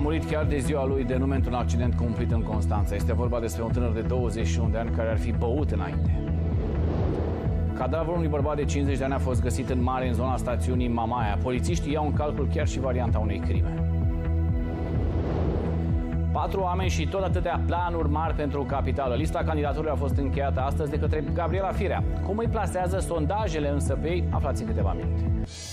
murit chiar de ziua lui de nume într-un accident cumplit în Constanța. Este vorba despre un tânăr de 21 de ani care ar fi băut înainte. Cadavrul unui bărbat de 50 de ani a fost găsit în mare în zona stațiunii Mamaia. Polițiștii iau în calcul chiar și varianta unei crime. 4 oameni și tot atâtea planuri mari pentru capitală. Lista candidaturilor a fost încheiată astăzi de către Gabriela Firea. Cum îi plasează sondajele însă pe ei, aflați în câteva minute.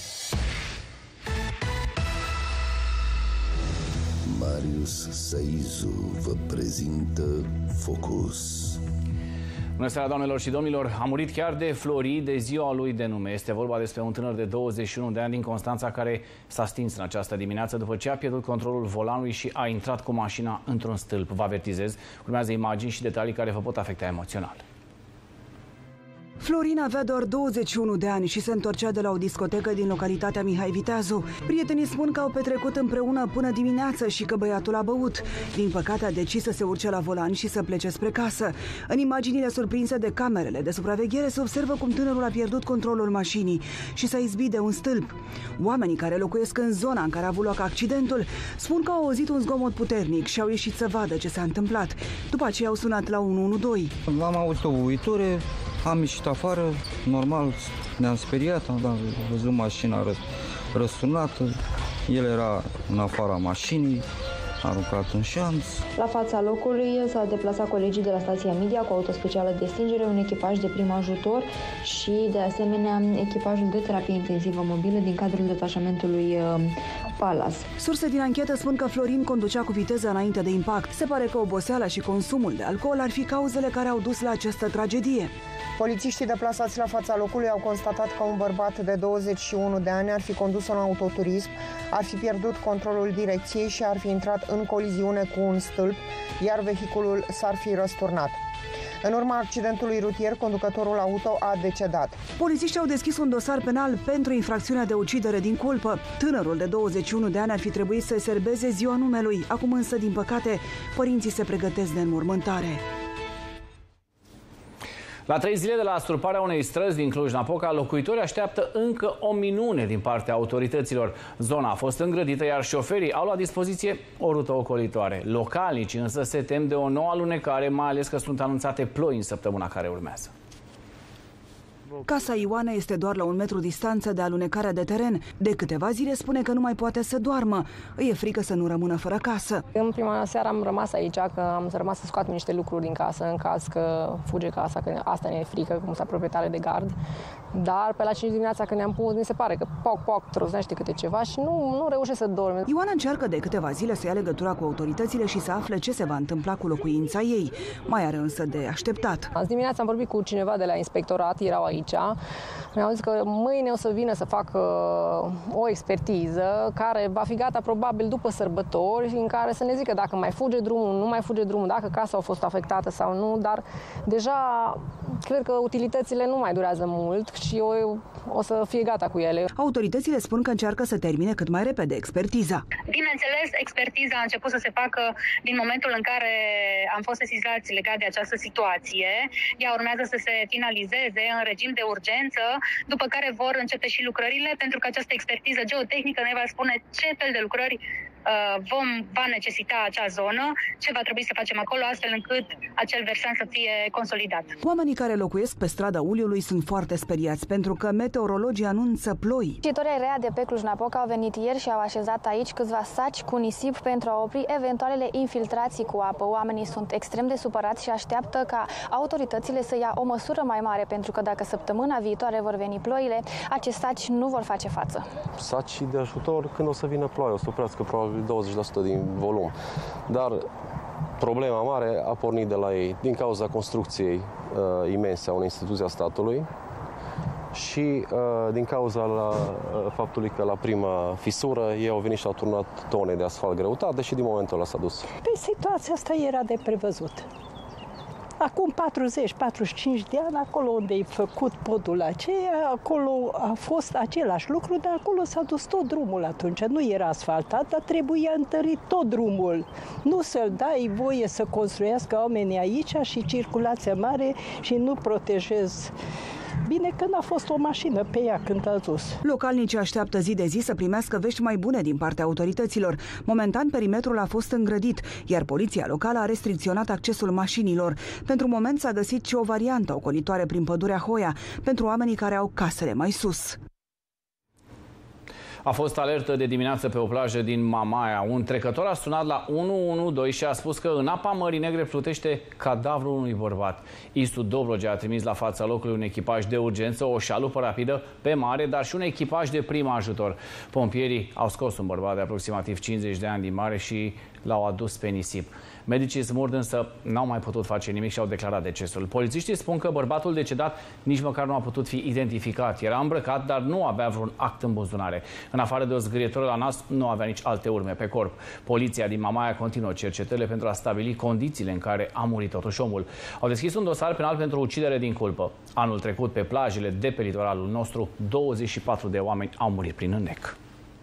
Marius Saizu vă prezintă Focus. Bună seara, doamnelor și domnilor! A murit chiar de Flori de ziua lui de nume. Este vorba despre un tânăr de 21 de ani din Constanța care s-a stins în această dimineață după ce a pierdut controlul volanului și a intrat cu mașina într-un stâlp. Vă avertizez, urmează imagini și detalii care vă pot afecta emoțional. Florin avea doar 21 de ani și se întorcea de la o discotecă din localitatea Mihai Viteazu. Prietenii spun că au petrecut împreună până dimineață și că băiatul a băut. Din păcate a decis să se urce la volan și să plece spre casă. În imaginile surprinse de camerele de supraveghere se observă cum tânărul a pierdut controlul mașinii și s-a izbit de un stâlp. Oamenii care locuiesc în zona în care a avut loc accidentul spun că au auzit un zgomot puternic și au ieșit să vadă ce s-a întâmplat. După aceea au sunat la 112. Am auzit o uiture. Am ieșit afară, normal, ne-am speriat, am văzut mașina răsturnată, el era în afara mașinii, aruncat în șanț. La fața locului s-a deplasat colegii de la stația Media cu auto specială de stingere, un echipaj de prim ajutor și, de asemenea, echipajul de terapie intensivă mobilă din cadrul detașamentului Palas. Surse din anchetă spun că Florin conducea cu viteză înainte de impact. Se pare că oboseala și consumul de alcool ar fi cauzele care au dus la această tragedie. Polițiștii deplasați la fața locului au constatat că un bărbat de 21 de ani ar fi condus un autoturism, ar fi pierdut controlul direcției și ar fi intrat în coliziune cu un stâlp, iar vehiculul s-ar fi răsturnat. În urma accidentului rutier, conducătorul auto a decedat. Polițiștii au deschis un dosar penal pentru infracțiunea de ucidere din culpă. Tânărul de 21 de ani ar fi trebuit să serbeze ziua numelui. Acum însă, din păcate, părinții se pregătesc de înmormântare. La 3 zile de la struparea unei străzi din Cluj-Napoca, locuitorii așteaptă încă o minune din partea autorităților. Zona a fost îngrădită, iar șoferii au la dispoziție o rută ocolitoare. Localnicii însă se tem de o nouă alunecare, mai ales că sunt anunțate ploi în săptămâna care urmează. Casa Ioana este doar la 1 metru distanță de alunecarea de teren. De câteva zile spune că nu mai poate să doarmă. Îi e frică să nu rămână fără casă. În prima seară am rămas aici, că am rămas să scoatem niște lucruri din casă, în caz că fuge casa, că asta ne e frică, cum s-a proprietare de gard. Dar pe la 5 dimineața când ne-am pus, mi se pare că poc, trosnește câte ceva și nu reușește să dorme. Ioana încearcă de câteva zile să ia legătura cu autoritățile și să afle ce se va întâmpla cu locuința ei. Mai are însă de așteptat. Azi dimineața am vorbit cu cineva de la inspectorat, erau aici. Mi-au zis că mâine o să vină să facă o expertiză care va fi gata probabil după sărbători, în care să ne zică dacă mai fuge drumul, nu mai fuge drumul, dacă casa a fost afectată sau nu, dar deja cred că utilitățile nu mai durează mult și o să fie gata cu ele. Autoritățile spun că încearcă să termine cât mai repede expertiza. Bineînțeles, expertiza a început să se facă din momentul în care am fost sesizați legat de această situație. Ea urmează să se finalizeze în regim de urgență, după care vor începe și lucrările, pentru că această expertiză geotehnică ne va spune ce fel de lucrări va necesita acea zonă, ce va trebui să facem acolo, astfel încât acel versant să fie consolidat. Oamenii care locuiesc pe strada Uliului sunt foarte speriați, pentru că meteorologii anunță ploi. Muncitorii rea de pe Cluj-Napoca au venit ieri și au așezat aici câțiva saci cu nisip pentru a opri eventualele infiltrații cu apă. Oamenii sunt extrem de supărați și așteaptă ca autoritățile să ia o măsură mai mare, pentru că dacă săptămâna viitoare vor veni ploile, acești saci nu vor face față. Saci de ajutor când o să vină ploaie, o să oprească probabil 20% din volum. Dar problema mare a pornit de la ei din cauza construcției imense a unei instituții a statului și din cauza faptului că la prima fisură ei au venit și au turnat tone de asfalt greutate și din momentul ăla s-a dus. Pe situația asta era de prevăzut. Acum 40-45 de ani, acolo unde e făcut podul aceea, acolo a fost același lucru, dar acolo s-a dus tot drumul atunci. Nu era asfaltat, dar trebuia întărit tot drumul. Nu să-l dai voie să construiască oamenii aici și circulația mare și nu protejezi Bine că n-a fost o mașină pe ea când a dus. Localnicii așteaptă zi de zi să primească vești mai bune din partea autorităților. Momentan, perimetrul a fost îngrădit, iar poliția locală a restricționat accesul mașinilor. Pentru moment s-a găsit și o variantă ocolitoare prin pădurea Hoia, pentru oamenii care au casele mai sus. A fost alertă de dimineață pe o plajă din Mamaia. Un trecător a sunat la 112 și a spus că în apa Mării Negre plutește cadavrul unui bărbat. Istu Dobrogea a trimis la fața locului un echipaj de urgență, o șalupă rapidă pe mare, dar și un echipaj de prim ajutor. Pompierii au scos un bărbat de aproximativ 50 de ani din mare și l-au adus pe nisip. Medicii smurd însă n-au mai putut face nimic și au declarat decesul. Polițiștii spun că bărbatul decedat nici măcar nu a putut fi identificat. Era îmbrăcat, dar nu avea vreun act în buzunare. În afară de o zgârietură la nas, nu avea nici alte urme pe corp. Poliția din Mamaia continuă cercetările pentru a stabili condițiile în care a murit totuși omul. Au deschis un dosar penal pentru ucidere din culpă. Anul trecut, pe plajele de pe litoralul nostru, 24 de oameni au murit prin înnec.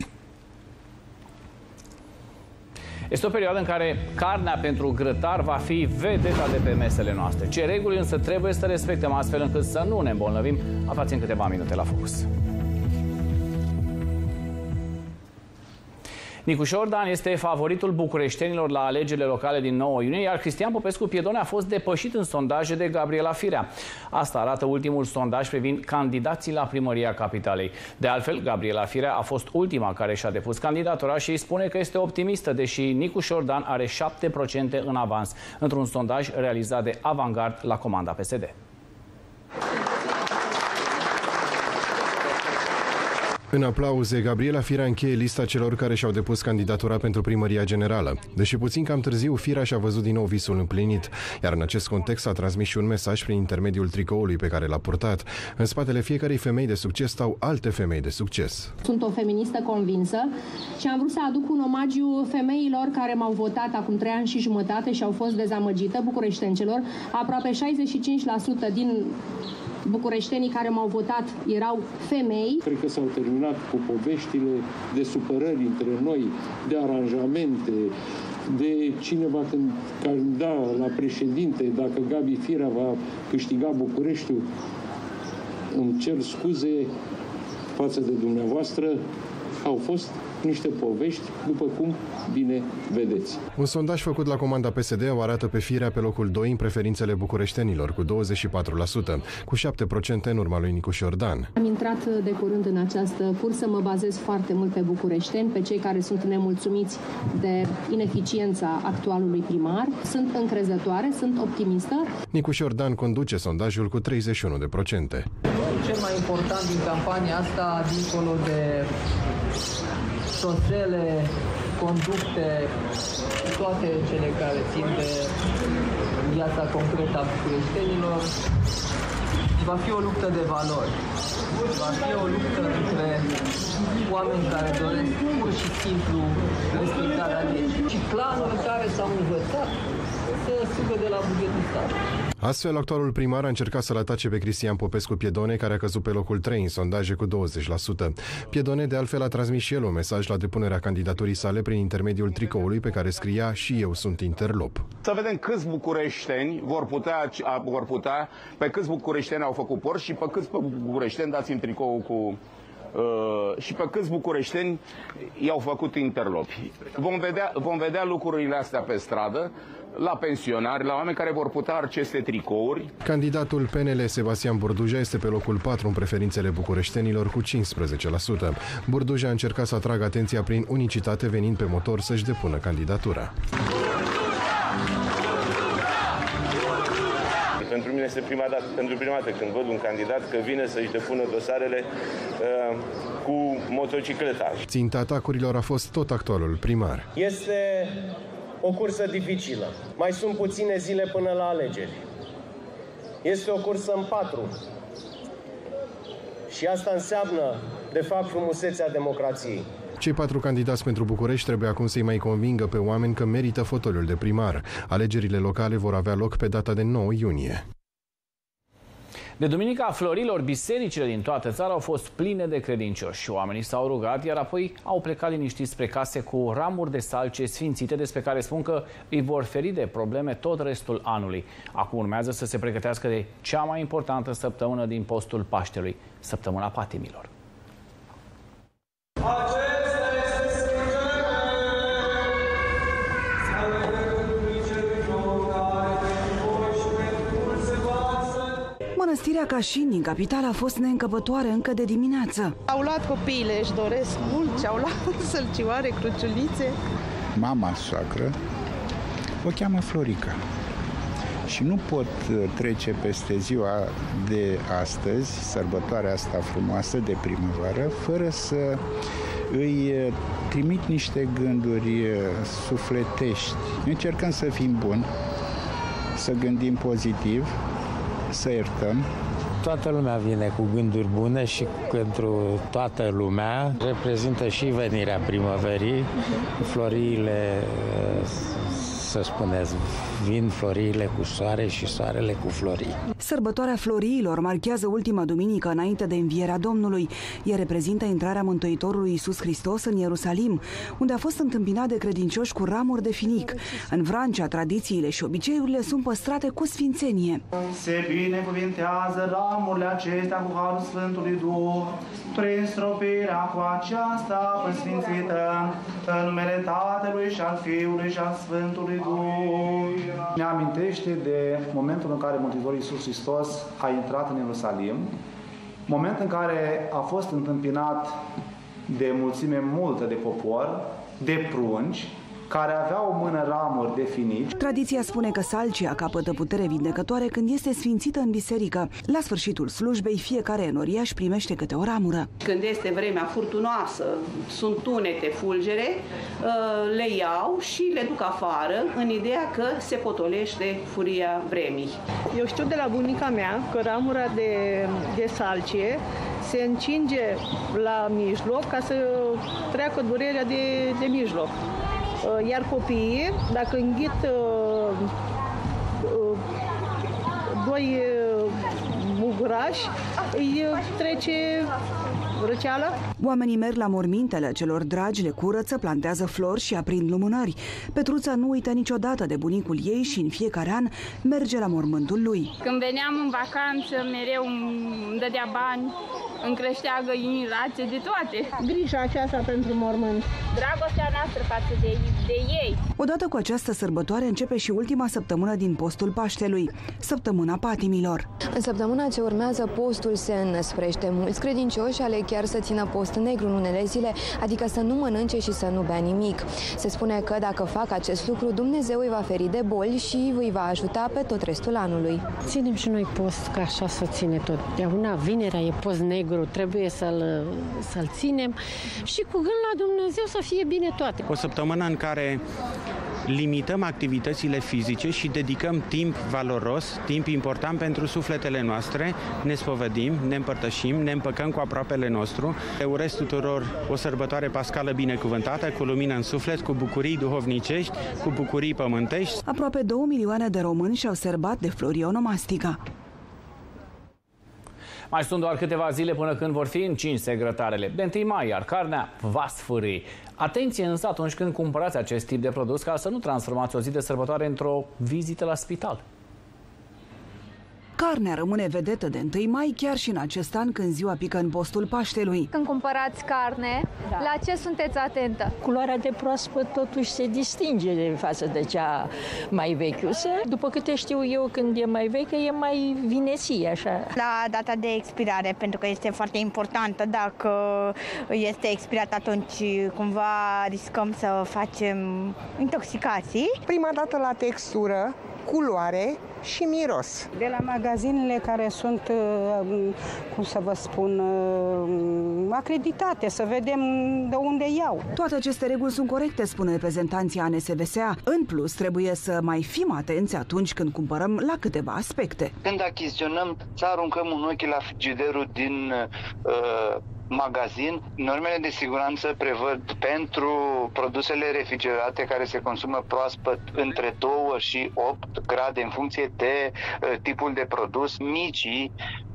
Este o perioadă în care carnea pentru grătar va fi vedeta de pe mesele noastre. Ce reguli însă trebuie să respectăm astfel încât să nu ne îmbolnăvim? Aflați în câteva minute la Focus. Nicușor Dan este favoritul bucureștenilor la alegerile locale din 9 iunie, iar Cristian Popescu Piedone a fost depășit în sondaje de Gabriela Firea. Asta arată ultimul sondaj privind candidații la primăria capitalei. De altfel, Gabriela Firea a fost ultima care și-a depus candidatura și îi spune că este optimistă, deși Nicușor Dan are 7% în avans, într-un sondaj realizat de Avangard la comanda PSD. În aplauze, Gabriela Firea încheie lista celor care și-au depus candidatura pentru primăria generală. Deși puțin cam târziu, Firea și-a văzut din nou visul împlinit, iar în acest context a transmis și un mesaj prin intermediul tricoului pe care l-a purtat. În spatele fiecarei femei de succes stau alte femei de succes. Sunt o feministă convinsă și am vrut să aduc un omagiu femeilor care m-au votat acum 3 ani și jumătate și au fost dezamăgită, bucureștencelor. Aproape 65% din bucureștenii care m-au votat erau femei. Cred că s-au terminat cu poveștile de supărări între noi, de aranjamente, de cine va candida la președinte, dacă Gabi Firea va câștiga Bucureștiul. Îmi cer scuze față de dumneavoastră, au fost niște povești, după cum bine vedeți. Un sondaj făcut la comanda PSD o arată pe Firea pe locul 2 în preferințele bucureștenilor, cu 24%, cu 7% în urma lui Nicușor Dan. Am intrat de curând în această cursă, mă bazez foarte mult pe bucureșteni, pe cei care sunt nemulțumiți de ineficiența actualului primar. Sunt încrezătoare, sunt optimistă. Nicușor Dan conduce sondajul cu 31%. Cel mai important din campania asta, dincolo de șosele, conducte, toate cele care țin de viața concretă a bucureștenilor, va fi o luptă de valori. Va fi o luptă între oameni care doresc pur și simplu respectarea legii și planuri care s-au învățat să sugă de la bugetul statului. Astfel, actualul primar a încercat să-l atace pe Cristian Popescu Piedone, care a căzut pe locul 3 în sondaje cu 20%. Piedone, de altfel, a transmis și el un mesaj la depunerea candidaturii sale prin intermediul tricoului pe care scria "Și eu sunt interlop". Să vedem câți bucureșteni vor putea, pe câți bucureșteni au făcut por și pe câți bucureșteni dați în tricou cu... și pe câți bucureșteni i-au făcut interlopi. Vom vedea lucrurile astea pe stradă, la pensionari, la oameni care vor putea aceste tricouri. Candidatul PNL Sebastian Burduja este pe locul 4 în preferințele bucureștenilor cu 15%. Burduja a încercat să atragă atenția prin unicitate, venind pe motor să-și depună candidatura. Pentru mine este prima dată când văd un candidat că vine să-și depună dosarele cu motocicleta. Ținta atacurilor a fost tot actualul primar. Este o cursă dificilă. Mai sunt puține zile până la alegeri. Este o cursă în 4. Și asta înseamnă, de fapt, frumusețea democrației. Cei 4 candidați pentru București trebuie acum să-i mai convingă pe oameni că merită fotoliul de primar. Alegerile locale vor avea loc pe data de 9 iunie. De duminica florilor, bisericile din toată țara au fost pline de credincioși. Oamenii s-au rugat, iar apoi au plecat liniștiți spre case cu ramuri de salce sfințite, despre care spun că îi vor feri de probleme tot restul anului. Acum urmează să se pregătească de cea mai importantă săptămână din postul Paștelui, săptămâna patimilor. Mănăstirea Cașin din capitală a fost neîncăpătoare încă de dimineață. Au luat copiile, își doresc mult și au luat sălcioare, cruciulițe. Mama soacră o cheamă Florica și nu pot trece peste ziua de astăzi, sărbătoarea asta frumoasă de primăvară, fără să îi trimit niște gânduri sufletești. Încercăm să fim buni, să gândim pozitiv, să iertăm. Toată lumea vine cu gânduri bune și pentru toată lumea reprezintă și venirea primăverii, floriile, să spuneți, vin floriile cu soare și soarele cu florii. Sărbătoarea floriilor marchează ultima duminică înainte de învierea Domnului. Ea reprezintă intrarea Mântuitorului Iisus Hristos în Ierusalim, unde a fost întâmpinat de credincioși cu ramuri de finic. În Vrancea, tradițiile și obiceiurile sunt păstrate cu sfințenie. Se binecuvintează ramurile acestea cu harul Sfântului Duh, prin stropirea cu aceasta păsfințită, în numele Tatălui și al Fiului și al Sfântului Duh. Ne amintește de momentul în care Mântuitorul Iisus Hristos a intrat în Ierusalim, moment în care a fost întâmpinat de mulțime multă de popor, de prunci, care avea o mână ramuri de finici. Tradiția spune că salcia capătă putere vindecătoare când este sfințită în biserică. La sfârșitul slujbei, fiecare enoriaș primește câte o ramură. Când este vremea furtunoasă, sunt tunete, fulgere, le iau și le duc afară în ideea că se potolește furia vremii. Eu știu de la bunica mea că ramura de salcie se încinge la mijloc ca să treacă durerea de mijloc. Iar copiii, dacă înghit doi bugurași, îi trece răceala. Oamenii merg la mormintele celor dragi, le curăță, plantează flori și aprind lumânări. Petruța nu uită niciodată de bunicul ei și în fiecare an merge la mormântul lui. Când veneam în vacanță, mereu îmi dădea bani, îmi creștea găini, rațe, de toate. Grija aceasta pentru mormânt. Dragostea noastră față de ei. Odată cu această sărbătoare începe și ultima săptămână din postul Paștelui, săptămâna patimilor. În săptămâna ce urmează, postul se înăsprește. Mulți credincioși aleg chiar să țină post negru în unele zile, adică să nu mănânce și să nu bea nimic. Se spune că dacă fac acest lucru, Dumnezeu îi va feri de boli și îi va ajuta pe tot restul anului. Ținem și noi post, ca așa să ține tot. Totdeauna vinerea e post negru, trebuie să-l ținem și cu gând la Dumnezeu să fie bine toate. O săptămână în care limităm activitățile fizice și dedicăm timp valoros, timp important pentru sufletele noastre, ne spovedim, ne împărtășim, ne împăcăm cu aproapele nostru. Le urez tuturor o sărbătoare pascală binecuvântată, cu lumină în suflet, cu bucurii duhovnicești, cu bucurii pământești. Aproape 2 milioane de români și-au sărbat de florionomastica. Mai sunt doar câteva zile până când vor fi încinse grătarele. De 1 mai, iar carnea va sfârîi. Atenție însă atunci când cumpărați acest tip de produs, ca să nu transformați o zi de sărbătoare într-o vizită la spital. Carnea rămâne vedetă de 1 mai, chiar și în acest an, când ziua pică în postul Paștelui. Când cumpărați carne, la ce sunteți atentă? Culoarea de proaspăt totuși se distinge de față de cea mai vechiusă. După câte știu eu, când e mai veche, e mai vineție, așa. La data de expirare, pentru că este foarte importantă. Dacă este expirat, atunci cumva riscăm să facem intoxicații. Prima dată la textură, culoare și miros. De la magazinele care sunt, cum să vă spun, acreditate, să vedem de unde iau. Toate aceste reguli sunt corecte, spune reprezentanții ANSVSA. În plus, trebuie să mai fim atenți atunci când cumpărăm la câteva aspecte. Când achiziționăm, să aruncăm un ochi la frigiderul din magazin. Normele de siguranță prevăd pentru produsele refrigerate care se consumă proaspăt între 2 și 8 grade în funcție de tipul de produs. Micii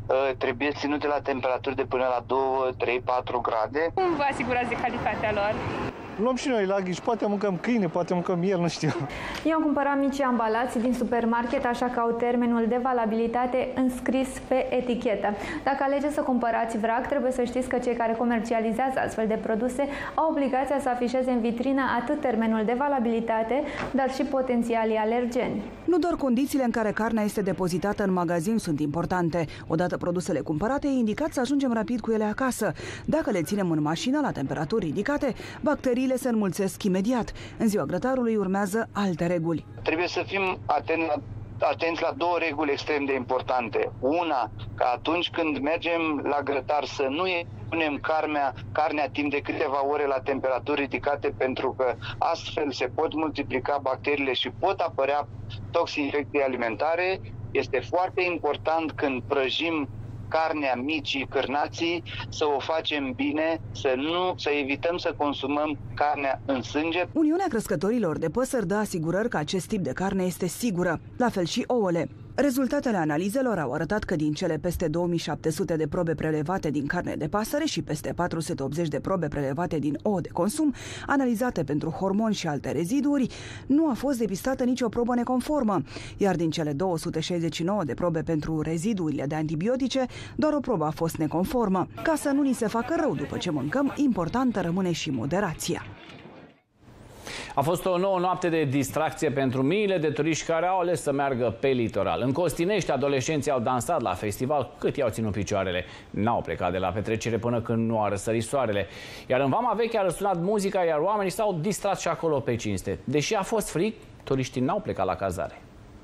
trebuie ținute la temperaturi de până la 2, 3, 4 grade. Cum vă asigurați de calitatea lor? Luăm și noi la ghici, poate mâncăm câine, poate mâncăm miel, nu știu. Eu am cumpărat mici ambalați din supermarket, așa că au termenul de valabilitate înscris pe etichetă. Dacă alegeți să cumpărați vrac, trebuie să știți că cei care comercializează astfel de produse au obligația să afișeze în vitrină atât termenul de valabilitate, dar și potențialii alergeni. Nu doar condițiile în care carnea este depozitată în magazin sunt importante. Odată produsele cumpărate, e indicat să ajungem rapid cu ele acasă. Dacă le ținem în mașină la temperaturi ridicate, bacteriile se înmulțesc imediat. În ziua grătarului urmează alte reguli. Trebuie să fim atenți la două reguli extrem de importante. Una, că atunci când mergem la grătar să nu punem carnea timp de câteva ore la temperaturi ridicate, pentru că astfel se pot multiplica bacteriile și pot apărea toxinfecții alimentare. Este foarte important când prăjim carnea, micii, cârnații, să o facem bine, să evităm să consumăm carnea în sânge. Uniunea Crescătorilor de Păsări dă asigurări că acest tip de carne este sigură, la fel și ouăle. Rezultatele analizelor au arătat că din cele peste 2700 de probe prelevate din carne de pasăre și peste 480 de probe prelevate din ouă de consum, analizate pentru hormoni și alte reziduri, nu a fost depistată nicio probă neconformă, iar din cele 269 de probe pentru rezidurile de antibiotice, doar o probă a fost neconformă. Ca să nu ni se facă rău după ce mâncăm, importantă rămâne și moderația. A fost o nouă noapte de distracție pentru miile de turiști care au ales să meargă pe litoral. În Costinești, adolescenții au dansat la festival cât i-au ținut picioarele. N-au plecat de la petrecere până când nu a răsărit soarele. Iar în Vama Veche a răsunat muzica, iar oamenii s-au distrat și acolo pe cinste. Deși a fost frig, turiștii n-au plecat la cazare.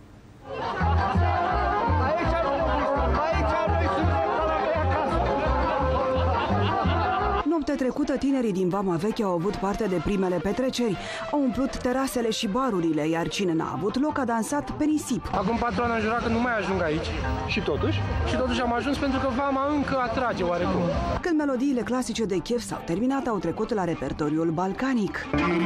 Noaptea trecută, tinerii din Vama Veche au avut parte de primele petreceri. Au umplut terasele și barurile, iar cine n-a avut loc a dansat pe nisip. Acum 4 ani am jurat că nu mai ajung aici. Și totuși am ajuns, pentru că Vama încă atrage oarecum. Când melodiile clasice de chef s-au terminat, au trecut la repertoriul balcanic.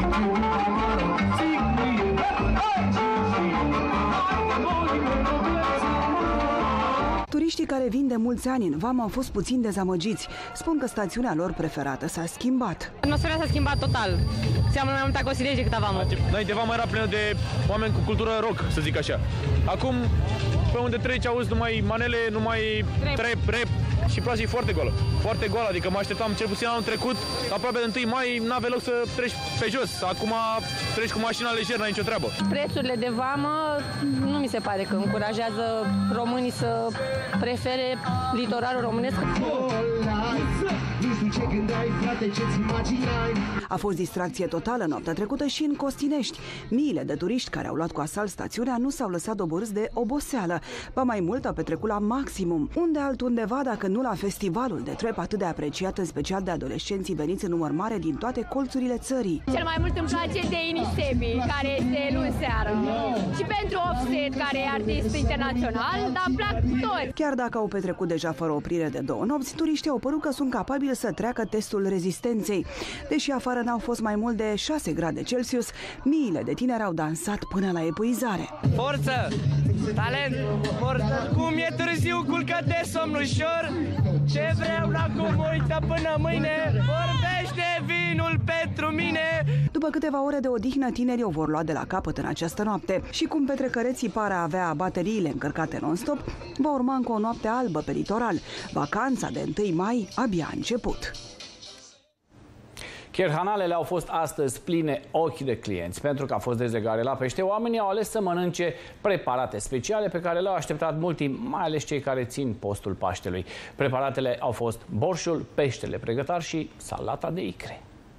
Turiștii care vin de mulți ani în Vama au fost puțin dezamăgiți. Spun că stațiunea lor preferată s-a schimbat. Atmosfera s-a schimbat total. Seamănă mai mult Costinești decât Vama. Înainte Vama era plină de oameni cu cultură rock, să zic așa. Acum, pe unde treci, auzi numai manele, numai trap, rap și practic foarte goală. Foarte goală, adică mă așteptam, cel puțin anul trecut, aproape de 1 mai, n-avea loc să treci pe jos. Acum treci cu mașina lejer, n-ai nicio treabă. Prețurile de vamă nu mi se pare că încurajează românii să prefere litoralul românesc. A fost distracție totală noaptea trecută și în Costinești. Miile de turiști care au luat cu asalt stațiunea nu s-au lăsat doborâți de oboseală. Ba mai mult, au petrecut la maximum. Unde altundeva, dacă nu la festivalul de trap atât de apreciat, în special de adolescenții veniți în număr mare din toate colțurile țării. Cel mai mult îmi place de Inisebi, care este luni seară. Și pentru Offset, care e artist internațional, dar îmi plac toți. Chiar dacă au petrecut deja fără oprire de 2 nopți, turiștii au părut că sunt capabili să treacă testul rezistenței. Deși afară n-au fost mai mult de 6 grade Celsius, miile de tineri au dansat până la epuizare. Forță! Talent! Forță! Cum e târziu, culcă de somn ușor. Ce vreau acum, uită până mâine. Vorbește vinul pentru mine. După câteva ore de odihnă, tinerii o vor lua de la capăt în această noapte. Și cum petrecăreții par a avea bateriile încărcate non-stop, va urma încă o noapte albă pe litoral. Vacanța de 1 mai abia a început. Cherhanalele au fost astăzi pline ochi de clienți. Pentru că a fost dezlegare la pește, oamenii au ales să mănânce preparate speciale pe care le-au așteptat mult timp, mai ales cei care țin postul Paștelui. Preparatele au fost borșul, peștele pregătar și salata de icre.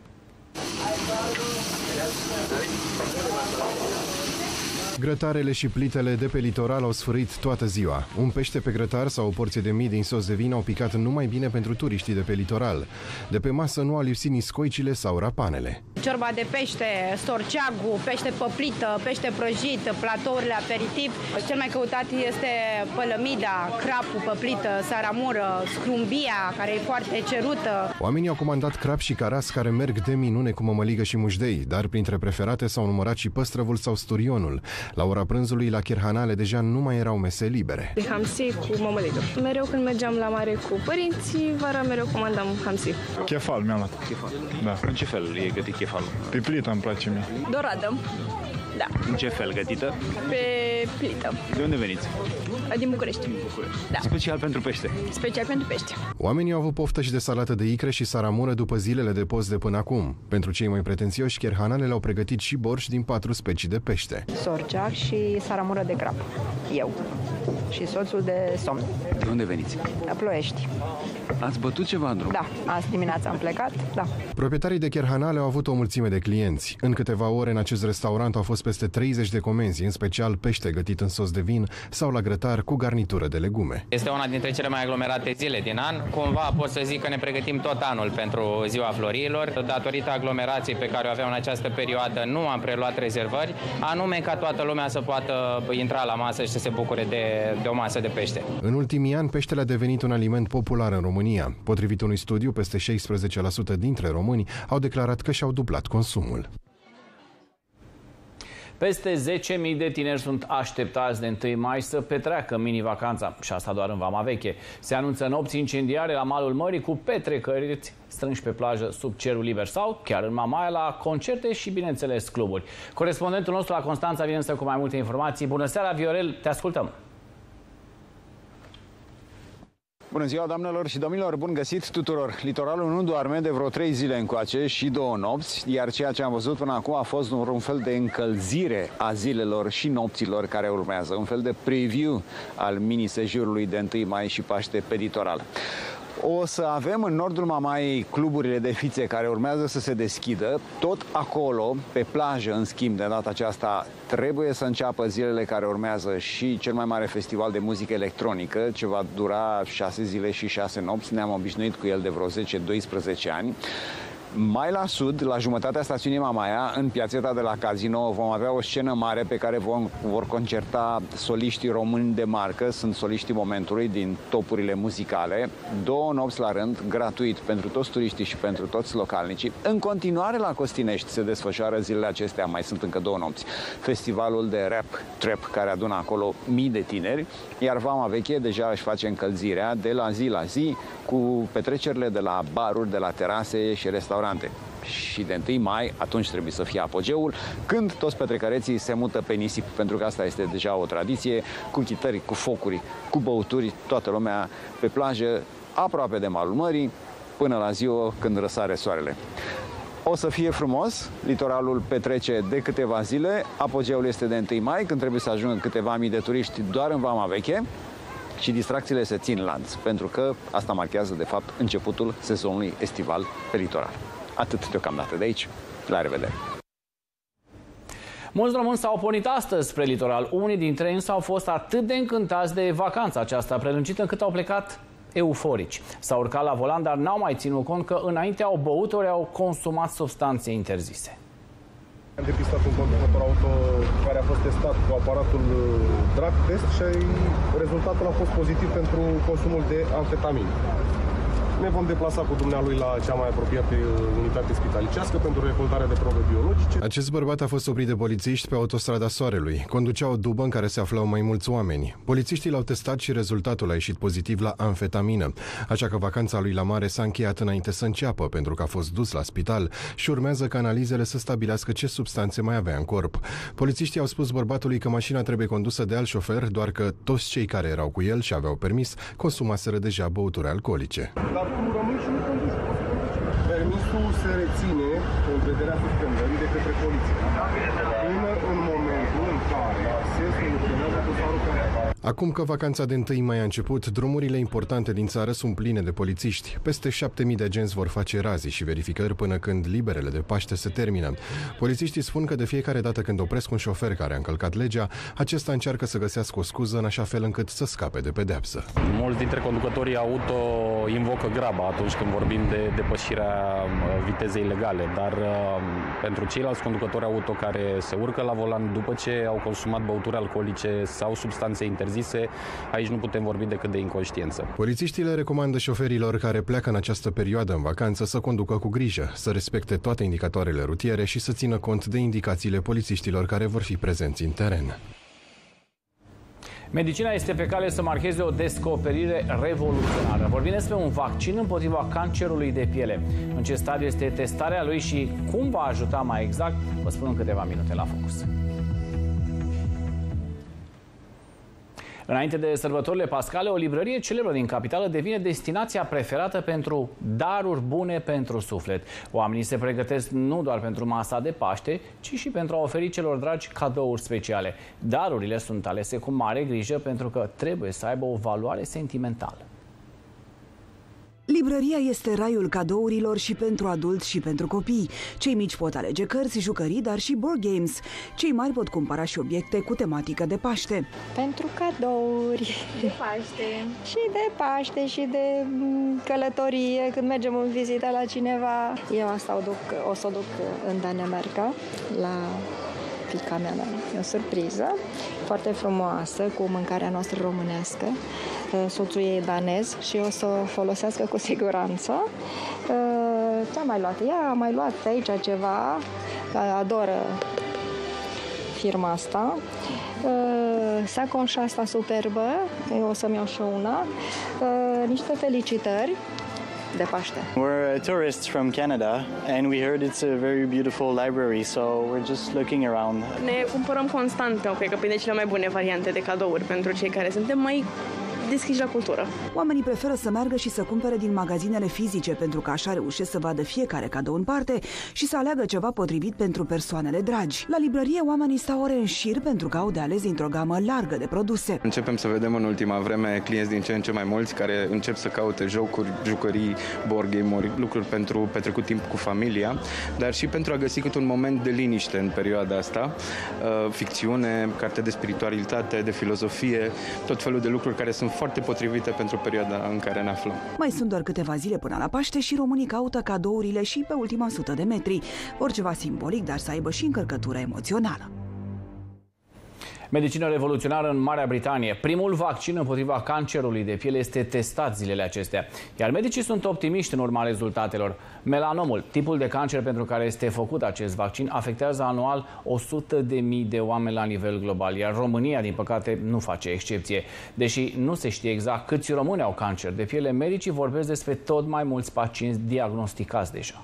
Grătarele și plitele de pe litoral au sfârșit toată ziua. Un pește pe grătar sau o porție de mii din sos de vin au picat numai bine pentru turiștii de pe litoral. De pe masă nu au lipsit nici scoicile sau rapanele. Ciorba de pește, storceagul, pește pe plită, pește prăjit, platourile aperitiv. Cel mai căutat este pălămida, crapul pe plită, saramură, scrumbia, care e foarte cerută. Oamenii au comandat crap și caras care merg de minune cu mămăligă și mușdei, dar printre preferate s-au numărat și păstrăvul sau sturionul. La ora prânzului, la Chirhanale deja nu mai erau mese libere. Hamsi cu mămăligă. Mereu când mergeam la mare cu părinții, vara mereu comandam hamsi. Chefal mi-am luat. Chefal. Da. În ce fel e gătit chefalul? Pe plită îmi place mie. Doradă. Da. În ce fel gătită? Pe plită. De unde veniți? Din București. Da. Special pentru pește. Special pentru pește. Oamenii au avut poftă și de salată de icre și saramură după zilele de post de până acum. Pentru cei mai pretențioși, Chirhanalele au pregătit și borș din 4 specii de pește. Sorceac și saramură de crab. Eu. Și soțul de somn. De unde veniți? La Ploiești. Ați bătut ceva în drum? Da, azi dimineața am plecat, da. Proprietarii de Chirhanale au avut o mulțime de clienți. În câteva ore în acest restaurant au fost peste 30 de comenzi, în special pește gătit în sos de vin sau la grătar cu garnitură de legume. Este una dintre cele mai aglomerate zile din an. Cumva pot să zic că ne pregătim tot anul pentru Ziua Florilor. Datorită aglomerației pe care o aveam în această perioadă, nu am preluat rezervări, anume ca toată lumea să poată intra la masă și să se bucure de o masă de pește. În ultimii ani, peștele a devenit un aliment popular în România. Potrivit unui studiu, peste 16% dintre români au declarat că și-au dublat consumul. Peste 10.000 de tineri sunt așteptați de 1 mai să petreacă mini-vacanța, și asta doar în Vama Veche. Se anunță nopți incendiare la malul mării cu petrecări strânși pe plajă sub cerul liber sau chiar în Mamaia la concerte și, bineînțeles, cluburi. Corespondentul nostru la Constanța vine însă cu mai multe informații. Bună seara, Viorel, te ascultăm! Bună ziua, doamnelor și domnilor, bun găsit tuturor! Litoralul nu doarme de vreo 3 zile încoace și 2 nopți, iar ceea ce am văzut până acum a fost un fel de încălzire a zilelor și nopților care urmează, un fel de preview al mini-sejurului de 1 mai și Paște pe litoral. O să avem în nordul Mamaiei cluburile de fițe care urmează să se deschidă. Tot acolo, pe plajă, în schimb, de data aceasta, trebuie să înceapă zilele care urmează și cel mai mare festival de muzică electronică, ce va dura 6 zile și 6 nopți. Ne-am obișnuit cu el de vreo 10-12 ani. Mai la sud, la jumătatea stațiunii Mamaia, în piațeta de la Casino, vom avea o scenă mare pe care vor concerta soliștii români de marcă, sunt soliștii momentului din topurile muzicale, 2 nopți la rând, gratuit pentru toți turiștii și pentru toți localnicii. În continuare la Costinești se desfășoară zilele acestea, mai sunt încă 2 nopți, festivalul de rap, trap, care adună acolo mii de tineri, iar Vama Veche deja își face încălzirea de la zi, cu petrecerile de la baruri, de la terase și restaurante. Și de 1 mai, atunci trebuie să fie apogeul, când toți petrecăreții se mută pe nisip, pentru că asta este deja o tradiție, cu chitări, cu focuri, cu băuturi, toată lumea pe plajă, aproape de malul mării, până la ziua când răsare soarele. O să fie frumos, litoralul petrece de câteva zile, apogeul este de 1 mai, când trebuie să ajungă câteva mii de turiști doar în Vama Veche, și distracțiile se țin lanț, pentru că asta marchează, de fapt, începutul sezonului estival pe litoral. Atât deocamdată de aici. La revedere! Mulți români s-au pornit astăzi spre litoral. Unii dintre ei însă au fost atât de încântați de vacanța aceasta prelungită încât au plecat euforici. S-au urcat la volan, dar n-au mai ținut cont că înainte au băut ori au consumat substanțe interzise. Am depistat un conducător auto care a fost testat cu aparatul drug test și rezultatul a fost pozitiv pentru consumul de amfetamină. Ne vom deplasa cu dumnealui la cea mai apropiată unitate spitalicească pentru recoltarea de probe biologice. Acest bărbat a fost oprit de polițiști pe autostrada Soarelui. Conducea o dubă în care se aflau mai mulți oameni. Polițiștii l-au testat și rezultatul a ieșit pozitiv la amfetamină. Așa că vacanța lui la mare s-a încheiat înainte să înceapă, pentru că a fost dus la spital și urmează ca analizele să stabilească ce substanțe mai avea în corp. Polițiștii au spus bărbatului că mașina trebuie condusă de alt șofer, doar că toți cei care erau cu el și aveau permis consumaseră deja băuturi alcoolice. Acum rămâi și nu conduci. Permisul se reține în vederea suspendării de către poliție. Până în momentul în care se soluționează dosarul penal. Acum că vacanța de 1 mai a început, drumurile importante din țară sunt pline de polițiști. Peste 7.000 de agenți vor face razii și verificări până când liberele de Paște se termină. Polițiștii spun că de fiecare dată când opresc un șofer care a încălcat legea, acesta încearcă să găsească o scuză în așa fel încât să scape de pedeapsă. Mulți dintre conducătorii auto invocă graba atunci când vorbim de depășirea vitezei legale, dar pentru ceilalți conducători auto care se urcă la volan după ce au consumat băuturi alcoolice sau substanțe interzise, zise, aici nu putem vorbi decât de inconștiență. Polițiștii le recomandă șoferilor care pleacă în această perioadă în vacanță să conducă cu grijă, să respecte toate indicatoarele rutiere și să țină cont de indicațiile polițiștilor care vor fi prezenți în teren. Medicina este pe cale să marcheze o descoperire revoluționară. Vorbim despre un vaccin împotriva cancerului de piele. În ce stadiu este testarea lui și cum va ajuta mai exact, vă spun în câteva minute la Focus. Înainte de sărbătorile pascale, o librărie celebră din capitală devine destinația preferată pentru daruri bune pentru suflet. Oamenii se pregătesc nu doar pentru masa de Paște, ci și pentru a oferi celor dragi cadouri speciale. Darurile sunt alese cu mare grijă pentru că trebuie să aibă o valoare sentimentală. Librăria este raiul cadourilor și pentru adulți și pentru copii. Cei mici pot alege cărți, jucării, dar și board games. Cei mari pot cumpăra și obiecte cu tematică de Paște. Pentru cadouri. De Paște. Și de Paște și de călătorie, când mergem în vizită la cineva. Eu asta o să o duc în Danemarca, la fiica mea. E o surpriză foarte frumoasă, cu mâncarea noastră românească. Soțul ei e danez și o să o folosească cu siguranță. Ce-a mai luat? Ea a mai luat aici ceva, adoră firma asta. Sacoșa asta superbă, eu o să-mi iau și una. Niște felicitări de Paște. We're tourists from Canada and we heard it's a very beautiful library, so we're just looking around. Ne cumpărăm constant, cred că printre cele mai bune variante de cadouri pentru cei care suntem mai deschiși la cultură. Oamenii preferă să meargă și să cumpere din magazinele fizice, pentru că așa reușesc să vadă fiecare cadou în parte și să aleagă ceva potrivit pentru persoanele dragi. La librărie, oamenii stau ore în șir pentru că au de ales dintr-o gamă largă de produse. Începem să vedem în ultima vreme clienți din ce în ce mai mulți care încep să caute jocuri, jucării, board game-uri, lucruri pentru petrecut timp cu familia, dar și pentru a găsi cât un moment de liniște în perioada asta. Ficțiune, carte de spiritualitate, de filozofie, tot felul de lucruri care sunt foarte potrivite pentru perioada în care ne aflăm. Mai sunt doar câteva zile până la Paște și românii caută cadourile și pe ultima 100 de metri. Oriceva simbolic, dar să aibă și încărcătură emoțională. Medicină revoluționară în Marea Britanie. Primul vaccin împotriva cancerului de piele este testat zilele acestea, iar medicii sunt optimiști în urma rezultatelor. Melanomul, tipul de cancer pentru care este făcut acest vaccin, afectează anual 100.000 de oameni la nivel global, iar România, din păcate, nu face excepție. Deși nu se știe exact câți români au cancer de piele, medicii vorbesc despre tot mai mulți pacienți diagnosticați deja.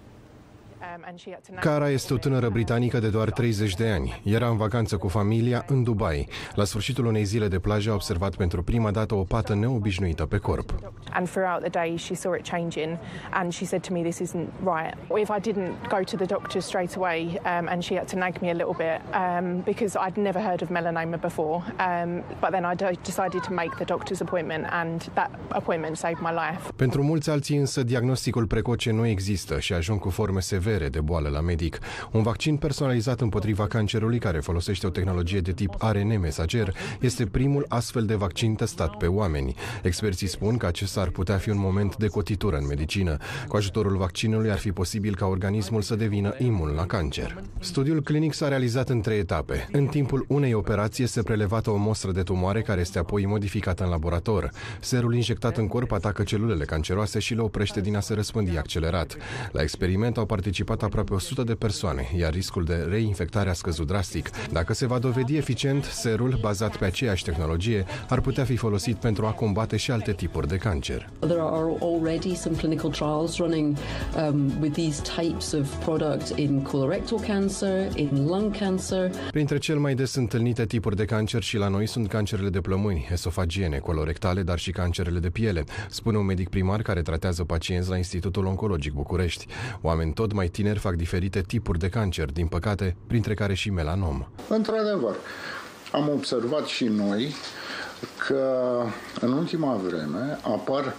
Cara este o tânără britanică de doar 30 de ani. Era în vacanță cu familia în Dubai. La sfârșitul unei zile de plajă a observat pentru prima dată o pată neobișnuită pe corp. And throughout the day she saw it changing and she said to me, this isn't right. If I didn't go to the doctor straight away and she had to nag me a little bit because I'd never heard of melanoma before, but then I decided to make the doctor's appointment and that appointment saved my life. Pentru mulți alții însă diagnosticul precoce nu există și ajung cu forme severe de boală la medic. Un vaccin personalizat împotriva cancerului, care folosește o tehnologie de tip ARN mesager, este primul astfel de vaccin testat pe oameni. Experții spun că acesta ar putea fi un moment de cotitură în medicină. Cu ajutorul vaccinului ar fi posibil ca organismul să devină imun la cancer. Studiul clinic s-a realizat în 3 etape. În timpul unei operații este prelevată o mostră de tumoare care este apoi modificată în laborator. Serul injectat în corp atacă celulele canceroase și le oprește din a se răspândi accelerat. La experiment au participat aproape 100 de persoane, iar riscul de reinfectare a scăzut drastic. Dacă se va dovedi eficient, serul, bazat pe aceeași tehnologie, ar putea fi folosit pentru a combate și alte tipuri de cancer. There are already some clinical trials running with these types of product in colorectal cancer, in lung cancer. Printre cel mai des întâlnite tipuri de cancer și la noi sunt cancerele de plămâni, esofagiene, colorectale, dar și cancerele de piele, spune un medic primar care tratează pacienți la Institutul Oncologic București. Oameni tot mai tineri fac diferite tipuri de cancer, din păcate, printre care și melanom. Într-adevăr, am observat și noi că în ultima vreme apar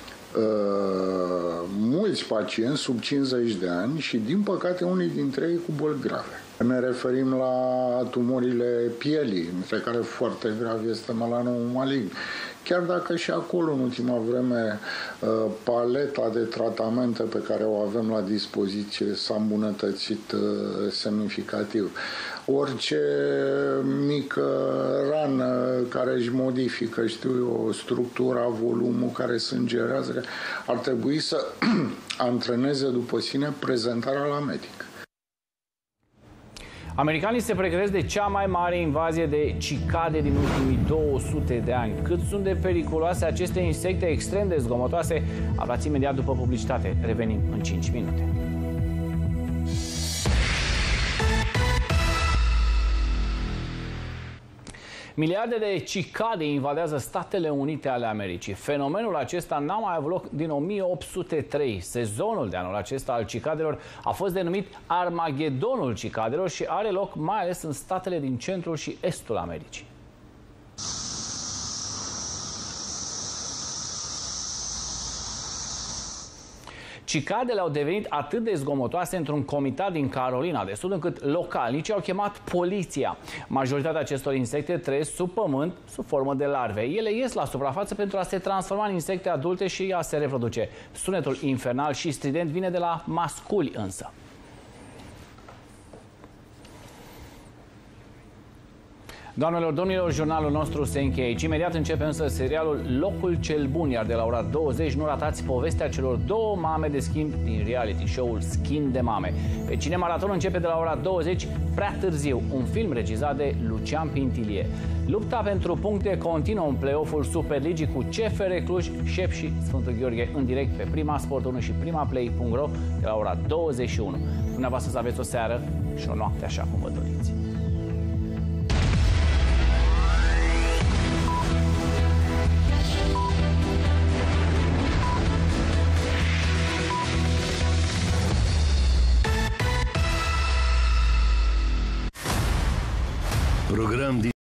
mulți pacienți sub 50 de ani și, din păcate, unii dintre ei cu boli grave. Ne referim la tumorile pielii, între care foarte grav este melanomul malign. Chiar dacă și acolo, în ultima vreme, paleta de tratamente pe care o avem la dispoziție s-a îmbunătățit semnificativ. orice mică rană care își modifică, structura, volumul care sângerează, ar trebui să antreneze după sine prezentarea la medic. Americanii se pregătesc de cea mai mare invazie de cicade din ultimii 200 de ani. Cât sunt de periculoase aceste insecte extrem de zgomotoase, aflați imediat după publicitate. Revenim în 5 minute. Miliarde de cicade invadează Statele Unite ale Americii. Fenomenul acesta n-a mai avut loc din 1803. Sezonul de anul acesta al cicadelor a fost denumit Armagedonul cicadelor și are loc mai ales în statele din centrul și estul Americii. Cicadele au devenit atât de zgomotoase într-un comitat din Carolina de Sud, încât localnicii au chemat poliția. Majoritatea acestor insecte trăiesc sub pământ, sub formă de larve. Ele ies la suprafață pentru a se transforma în insecte adulte și a se reproduce. Sunetul infernal și strident vine de la masculi însă. Doamnelor, domnilor, jurnalul nostru se încheie aici. Imediat începe însă serialul Locul cel Bun, iar de la ora 20 nu ratați povestea celor două mame de schimb din reality show-ul Schimb de Mame. Pe Cinemaraton începe de la ora 20, Prea târziu, un film regizat de Lucian Pintilie. Lupta pentru puncte continuă în play-off-ul Superligii cu CFR Cluj, Șep și Sfântul Gheorghe în direct pe Prima Sport 1 și primaplay.ro de la ora 21. Dumneavoastră să aveți o seară și o noapte așa cum vă doriți. Program